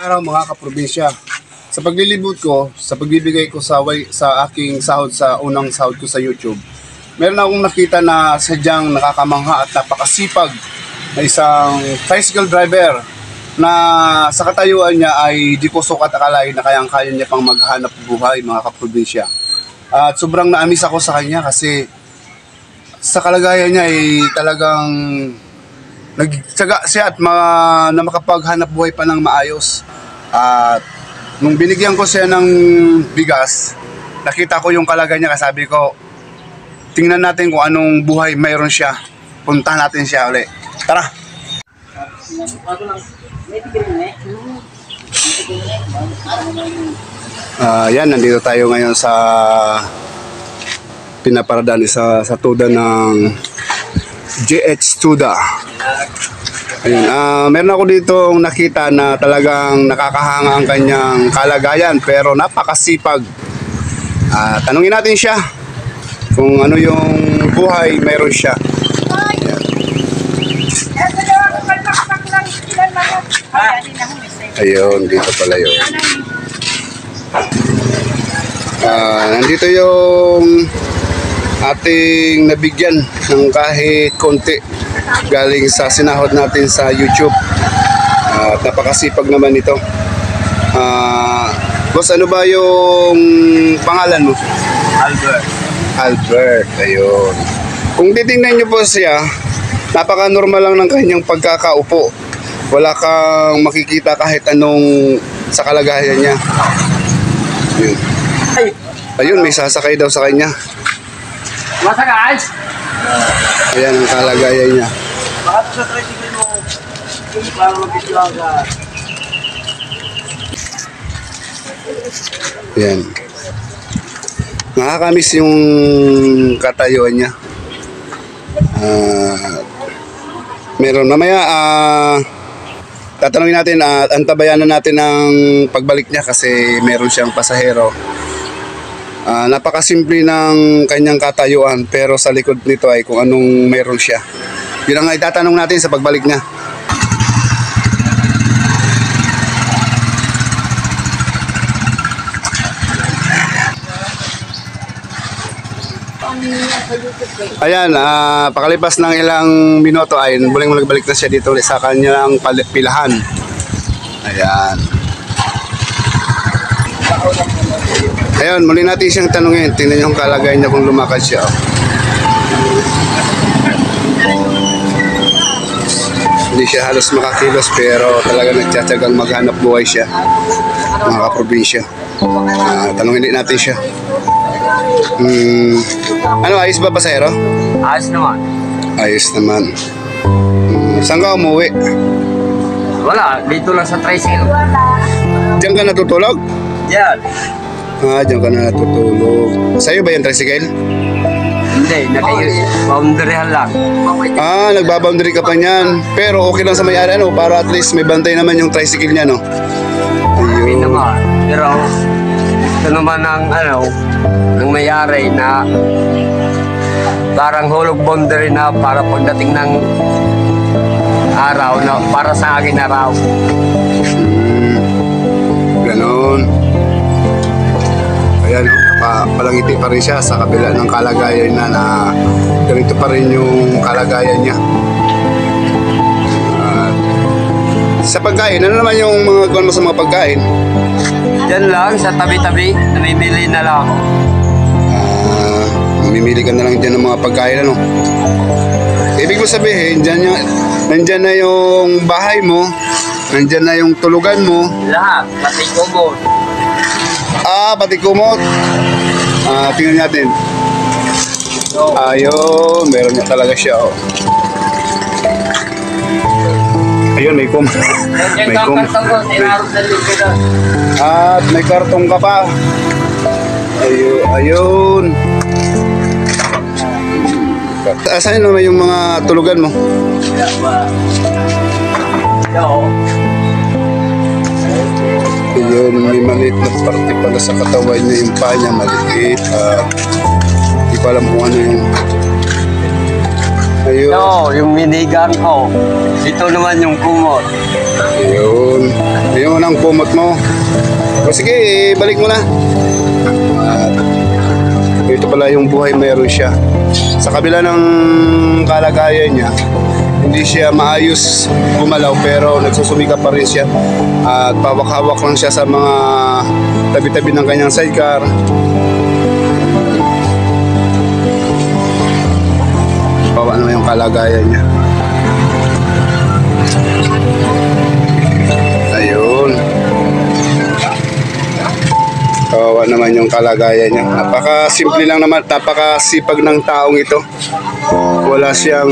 araw mga kaprobinsya. Sa paglilibot ko, sa pagbibigay ko sa aking sahod sa unang sahod ko sa YouTube, meron akong nakita na sadyang nakakamangha at napakasipag na isang tricycle driver na sa katayuan niya ay di ko sukat akalain na kayang-kaya niya pang maghanap buhay mga kaprobinsya. At sobrang naamis ako sa kanya kasi sa kalagayan niya ay talagang nagtsaga siya at na makapaghanap buhay pa ng maayos. At nung binigyan ko siya ng bigas, nakita ko yung kalagayan niya, kasabi ko, tingnan natin kung anong buhay mayroon siya. Puntahan natin siya ulit. Tara! Yan, nandito tayo ngayon sa pinaparadaan sa tuda ng GH Tuda. Ayun, meron ako dito nakita na talagang nakakahanga ang kanyang kalagayan pero napakasipag. Tanungin natin siya kung ano yung buhay mayroon siya. Ayun, dito pala yun. Nandito yung ating nabigyan ng kahit konti galing sa sinahod natin sa YouTube. At napakasipag naman ito. Boss, ano ba yung pangalan mo? Albert, ayun. Kung titingnan nyo po siya, napaka-normal lang ng kanyang pagkakaupo. Wala kang makikita kahit anong sa kalagayan niya. Ayun. Ayun, may sasakay daw sa kanya. Masakay? Ayan ang kalagayan niya. Bakit sa tricycle mo? Para mag-islaga. Ayan. Nakakamiss yung katayuan niya. Meron mamaya tatanungin natin at antabayan na natin ang pagbalik niya kasi meron siyang pasahero. Napakasimple ng kanyang katayuan pero sa likod nito ay kung anong meron siya. Yun ang itatanong natin sa pagbalik niya. Ayan, pakalipas ng ilang minuto ay muling magbalik na siya dito ulit sa kanyang pilahan. Ayan. Ayun, muli natin siyang tanungin. Tingnan niyo yung kalagayan niya kung lumakad siya. Hindi siya halos makakilos pero talaga nagtsatsagang maghanap buhay siya. Mga kaprobinsya. Tanungin din natin siya. Ano, ayos ba pasahero? Ayos naman. Ayos naman. Saan ka umuwi? Wala, dito lang sa tricycle. Diyan ka natutulog? Yan. Diyan ka na natutulog. Sa'yo ba yung tricycle? Hindi, naka-boundaryhan lang. Nagbaboundary ka pa niyan. Pero okay lang sa may-ari, ano? Para at least may bantay naman yung tricycle niya, no? Okay naman. Pero ito naman ang ng may-ari na parang hulog boundary na para pagdating ng araw na para sa akin araw. Ganon. Ayan, palangiti pa rin siya sa kabila ng kalagayan na ganito pa rin yung kalagayan niya. Sa pagkain, ano naman yung mga gawin mo sa mga pagkain? Diyan lang, sa tabi-tabi, namimili na lang ako. Mamimili ka na lang dyan ng mga pagkain, ano? Ibig mo sabihin, nandyan na yung bahay mo, nandyan na yung tulugan mo. Lahat, pati kumot. Pati kumot. Tingnan natin. Ayun, meron niya talaga siya, oh. Ayun, may kumot. May kumot. At may kartong ka pa. Ayun. Saan naman yung mga tulugan mo? Ayun, may maliit na parte pala sa katawan niya, yung paa niya maliit. Hindi ko alam kung ano yung Ito, yung minigang ko. Ito naman yung kumot. Ayun. Ayun ang kumot mo. O sige, balik mo na. At ito pala yung buhay meron siya. Sa kabila ng kalagayan niya, hindi siya maayos gumalaw pero nagsusumika pa rin siya. At pawak-hawak lang siya sa mga tabi-tabi ng kanyang sidecar. Bawa naman yung kalagayan niya. Ayun. Kawawa naman yung kalagayan niya. Napaka-simple lang naman, napaka-sipag ng taong ito. Wala siyang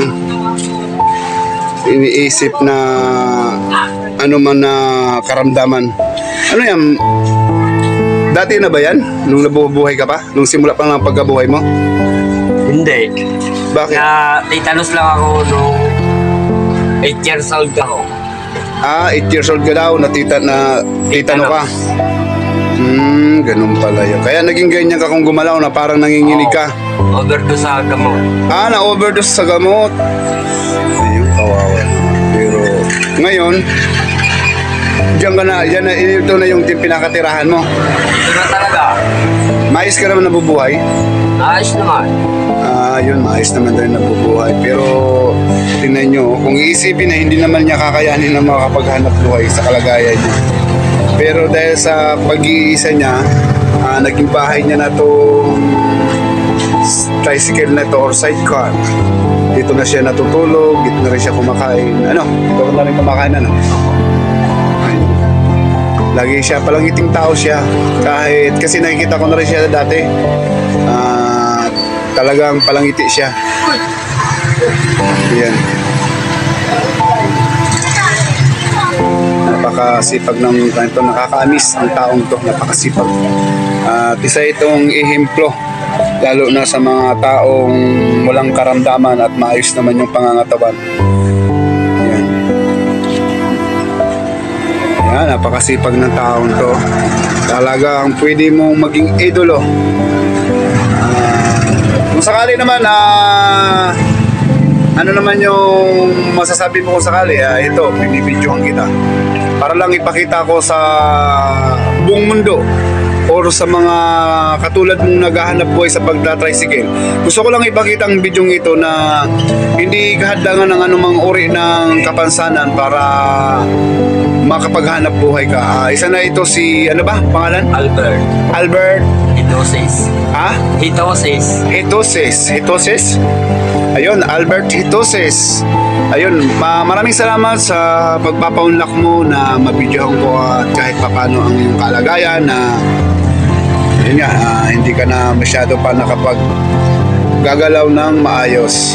iniisip na ano man na karamdaman. Ano yan? Dati na ba yan? Nung nabubuhay ka pa? Nung simula pa lang ang pagkabuhay mo? Hindi. Bakit? Titanos lang ako nung 8 years old ako. 8 years old ka daw, titano ka. Ganun pala yun. Kaya naging ganyan ka kung gumalaw na parang nanginginig ka. Overdose sa gamot. Na-overdose sa gamot. Ayun, kawawa. Pero ngayon, diyan ka na, ito na yung pinakatirahan mo. Ito na talaga. Mais ka naman nabubuhay. Ayos naman. Yun, maayos naman din nabubuhay. Pero tingnan nyo, kung iisipin na hindi naman niya kakayanin na makapaghanap buhay sa kalagayan niya. Pero dahil sa pag-iisa niya, naging bahay niya na itong tricycle na ito or sidecar. Dito na siya natutulog, dito na rin siya kumakain. Dito na rin kumakain, Ayun. Lagi siya, palangiting tao siya. Kahit, kasi nakikita ko na rin siya dati. Talagang palangiti siya. Yan. Napakasipag ng ganito, nakakaamis ang taong to, napakasipag. At isa itong ehemplo, lalo na sa mga taong walang karamdaman at maayos naman yung pangangatawan. Yan. Yan, napakasipag ng taong to. Talagang pwede mong maging idolo. Kung sakali naman ano naman yung masasabi mo kung sakali, ito, binibidyohan kita para lang ipakita ko sa buong mundo or sa mga katulad mong naghahanap buhay sa pagta-tricycle. Gusto ko lang ipakita ang bidyong ito na hindi kahadlangan ng anumang uri ng kapansanan para makapaghanap buhay ka. Isa na ito si, ano ba, pangalan? Albert Hitosis. Hitosis. Ayun, Albert Hitosis. Ayun, maraming salamat sa pagpapaunlak mo na mabidyohan ko at kahit papano ang iyong kalagayan na yun nga, hindi ka na masyado pa nakapag gagalaw ng maayos.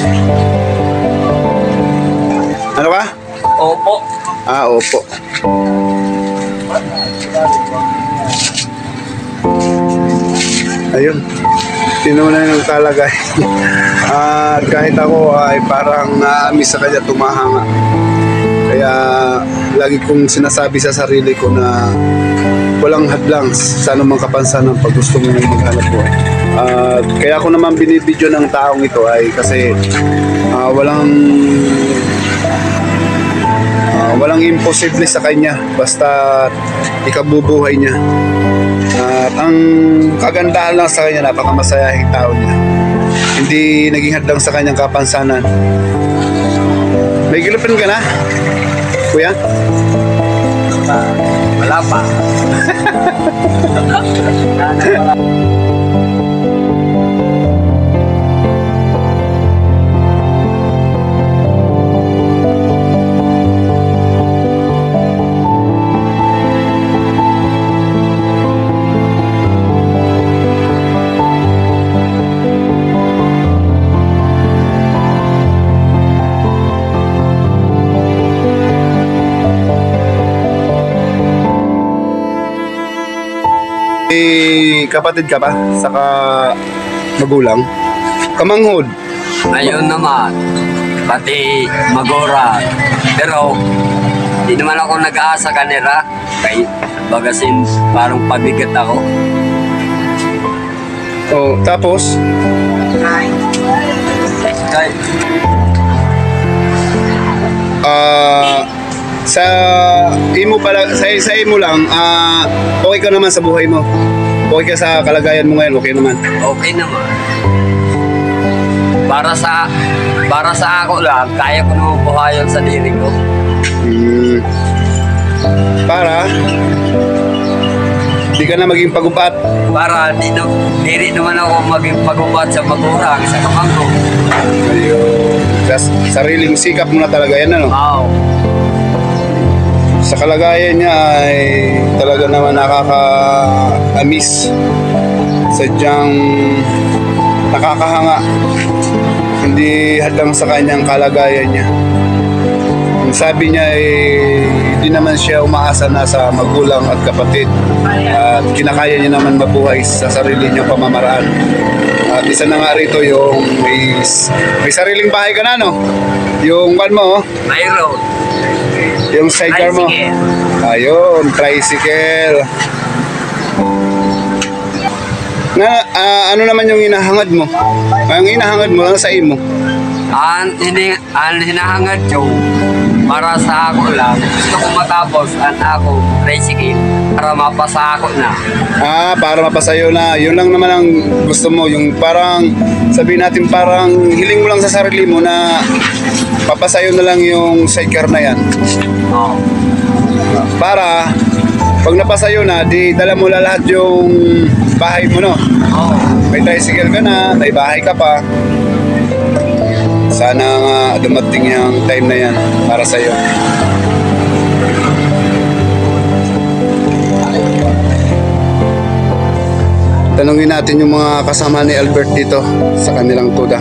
Ano ka? Opo. Opo. Ayun, tinunan ng kalagay. Kahit ako ay parang naamis sa kanya tumahanga. Kaya lagi kong sinasabi sa sarili ko na walang hadlang sa anumang kapansanan pag gusto mo nang maghanap buhay. Kaya ako naman binibidyo ng taong ito ay kasi walang imposible sa kanya basta ikabubuhay niya. At ang kagandahan lang sa kanya, napakamasayahing tao niya. Hindi naging hadlang sa kanyang kapansanan. May girlfriend ka na, kuya? Wala pa. Kapatid ka ba? Saka magulang? Kamanghod? Ayun naman. Pati magora. Pero di naman ako nag-aasa kanila. Kay bagasin parang pabigat ako. Tapos? Kahit sa imo pala, sa imo lang, okay ka naman sa buhay mo. Okay ka sa kalagayan mo ngayon, okay naman. Okay naman. Para sa ako lang, kaya ko naman buhayan sa diri ko. Para di ka na maging pagupat. Para diri naman ako maging pagubat sa magulang, sa kamangko. Ayun. Sariling sikap mo na talaga yan, ano? Wow. Sa kalagayan niya ay talaga naman nakaka-amis. Sadyang nakakahanga. Hindi hadlang sa kanyang kalagayan niya. Ang sabi niya ay hindi naman siya umaasa na sa magulang at kapatid. At kinakaya niya naman mabuhay sa sarili niyang pamamaraan. At isa na nga rito yung may sariling bahay ka na, no? Yung kan mo, Mayroon. yung sidecar mo. Tricycle. Ayun, tricycle. Ano naman yung hinahangad mo? Ang hinahangad mo lang sa imo. Ang hinahangad ko, para sa ako lang, gusto ko matapos ang ako tricycle para mapasa ako na. Para mapasayo na. Yun lang naman ang gusto mo. Yung parang, sabihin natin parang hiling mo lang sa sarili mo na papasayo na lang yung sidecar na yan. Oh. Para, pag napasayo na, di dala mo lahat yung bahay mo, no? Oh. May tricycle ka na, may bahay ka pa. Sana nga dumating yung time na yan para sa'yo. Tanungin natin yung mga kasama ni Albert dito sa kanilang tuda.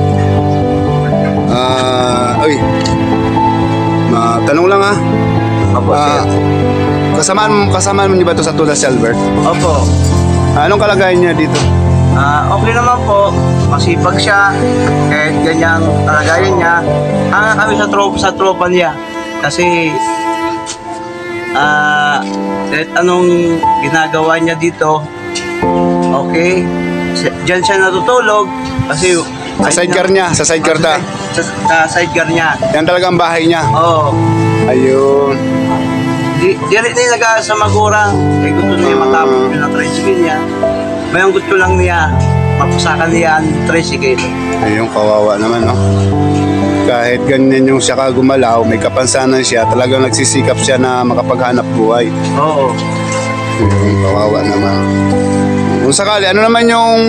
Tanong lang Opo, sir. Kasamaan mo niyo ba ito sa tuda si Albert? Opo. Anong kalagayan niya dito? Okay naman po. Masipag siya. Kahit ganyang kalagayan niya. Hanga kami sa tropa niya. Kasi kahit anong ginagawa niya dito, okay. Diyan siya natutulog. Kasi Sa sidecar niya, sa sidecar ta. Sa sidecar niya. Yan talaga ang bahay niya. Oo. Ayun. Di rin nilaga sa magurang. Kaya gusto niya matapos yung tricycle niya. Mayang gusto lang niya. Mapusakan niya ang tricycle. Ayun, kawawa naman, no? Kahit ganyan yung siya kagumalaw, may kapansanan siya, talagang nagsisikap siya na makapaghanap buhay. Oo. Ayun, kawawa naman. Kung sakali, ano naman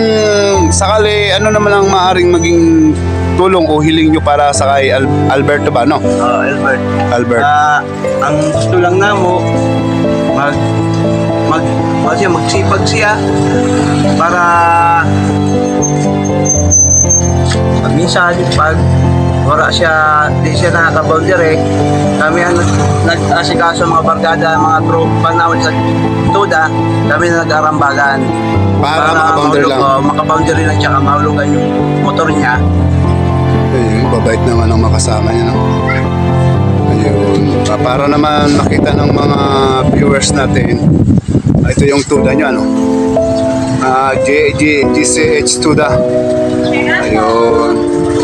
ang maaring maging tulong o hiling nyo para sa kay Alberto ba, no? Albert. Albert. Ang gusto lang namo magsipag siya para minsan pag wala siya, di siya nakaka-boundary, kami ang nag-asikaso mga barkada, mga tropa namin sa tuda, kami na nag-arambagan Para makaboundary lang. Makaboundary lang siya, mahulugan yung motor niya. Ayun, babait naman ang makasama niya, no? Ayun. Para naman makita ng mga viewers natin, ito yung tuda nyo, ano? GCH tuda. Ayun.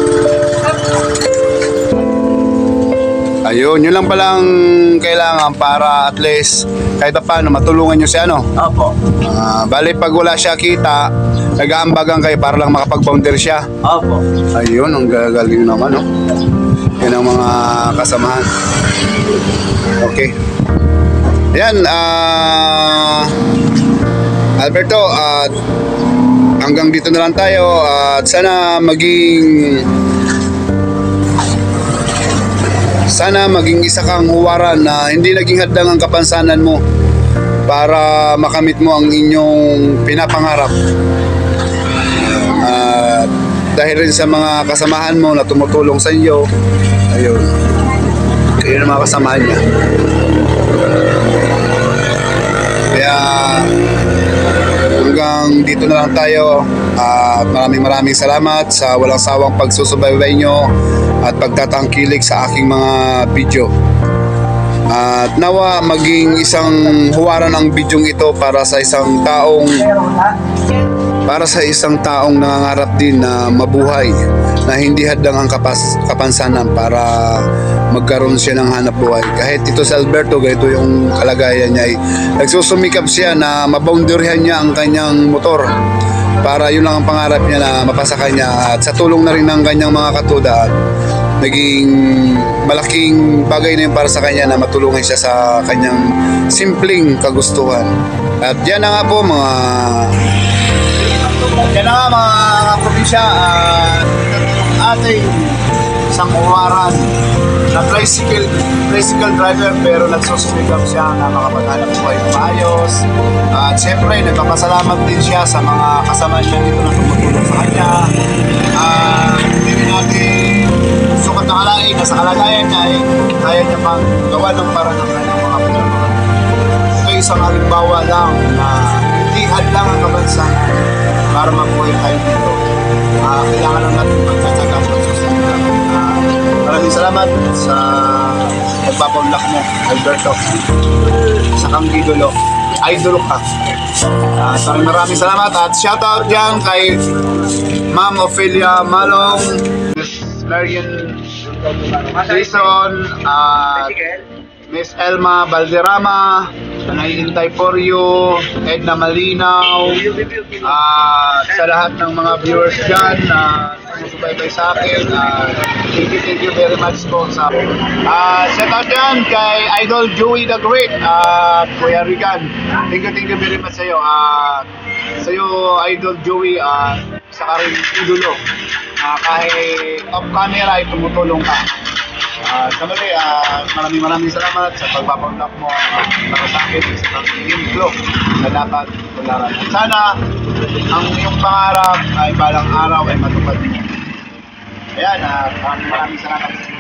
Ayun, yun lang palang kailangan para at least kahit paano matulungan nyo siya, ano? Opo. Bali pag wala siya kita, nag-aambagan kayo para lang makapag-boundary siya. Opo. Ayun, ang gagaling naman, no? Yan ang mga kasamahan. Okay. Yan, Alberto, hanggang dito na lang tayo at sana maging isa kang huwaran na hindi naging hadlang ang kapansanan mo para makamit mo ang inyong pinapangarap. At dahil rin sa mga kasamahan mo na tumutulong sa iyo, ayun, yun ang mga kasamahan niya. Kaya hanggang dito na lang tayo at maraming salamat sa walang sawang pagsusubaybay nyo at pagtatangkilik sa aking mga video. At nawa maging isang huwaran ang bidyong ito para sa isang taong para sa isang taong nangangarap din na mabuhay, na hindi hadlang ang kapansanan para magkaroon siya ng hanap buhay. Kahit ito si Alberto, ganito yung kalagayan niya, ay nagsusumikap siya na maboundaryhan niya ang kanyang motor para yun lang ang pangarap niya na mapasa kanya, at sa tulong na rin ng kanyang mga katuda, naging malaking bagay na yun para sa kanya na matulungan siya sa kanyang simpleng kagustuhan. At yan na nga po mga probinsya, ating isang uwaran na tricycle driver, pero nagsusumikap siya na makapaghanap buhay ng maayos. At siyempre nagpapasalamat din siya sa mga kasama niya dito na tumutulong sa kanya. Hindi rin natin sukat na kalain na sa kalagayan niya ay kaya niya pang gawa ng parang ng kanyang mga pinagawa. Ito isang halimbawa lang na hindi hadlang ang kabansanan para mabuhay tayo dito. Kailangan lang natin magtsatsaga sa susunod. Maraming salamat sa pagpapablak mo, Alberto. Sa kang idolo. Idolo ka. Maraming salamat at shoutout dyan kay Ma'am Ophelia Malong, Miss Marian Jason, Miss Elma Balderrama, Nahihintay for you, Edna Malinaw, sa lahat ng mga viewers dyan na sumusubaybay sa akin. Thank you very much po sa shout out dyan kay Idol Joey the Great at Kuya Rigan. Thank you very much sa'yo. Sa'yo Idol Joey, sa rin idolo. Kahit off camera ay tumutulong ka. Sa muli, maraming salamat sa pagpapaunlak mo para sa akin sa pag-iimplo na dapat tularan. At sana ang iyong pangarap ay balang araw ay matupad mo. Ayan, maraming salamat.